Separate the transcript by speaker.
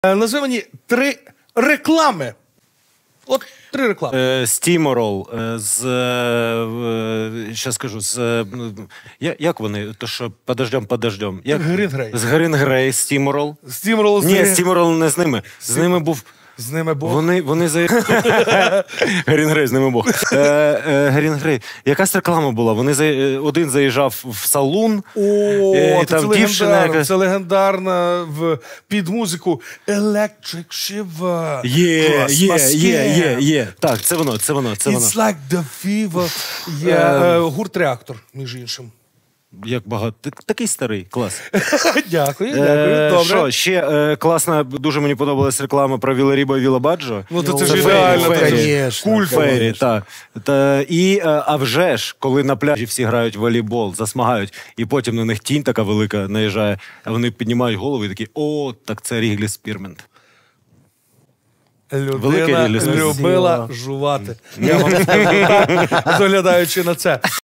Speaker 1: Назви мені 3 реклами. От 3 реклами.
Speaker 2: Стіморол з... Щас скажу, з... Як вони? То що, подождем.
Speaker 1: Грінгрей.
Speaker 2: З Грінгрей, Стіморол.
Speaker 1: Стіморол з...
Speaker 2: Ні, Стіморол не з ними. З ними був...
Speaker 1: З ними Бог.
Speaker 2: Вони Грінгрей, з ними Бог. Грінгрей. Якась реклама була. Один заїжджав в салун.
Speaker 1: О,
Speaker 2: там дівчина якась...
Speaker 1: Це легендарна під музику Electric Shiver.
Speaker 2: Є. Так, це воно.
Speaker 1: It's like the fever. Гурт «Реактор», між іншим.
Speaker 2: Як багато. Такий старий, клас.
Speaker 1: Дякую, добре.
Speaker 2: Що, ще класна, дуже мені подобалась реклама про Віларібо і Вілабаджо.
Speaker 1: Ну, то це ж ідеально.
Speaker 2: Культ. Фейрі, так. І, а вже ж, коли на пляжі всі грають в волейбол, засмагають, і потім на них тінь така велика наїжджає, а вони піднімають голову і такі, о, так це Ріглі Спірмент.
Speaker 1: Людина любила жувати. Я вам скажу так, доглядаючи на це.